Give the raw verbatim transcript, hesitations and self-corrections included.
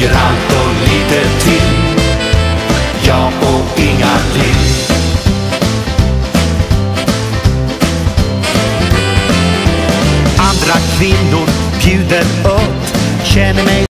dricker allt och lite till. Jag och Inga-Lill. Andra kvinnor bjuder upp, känner mig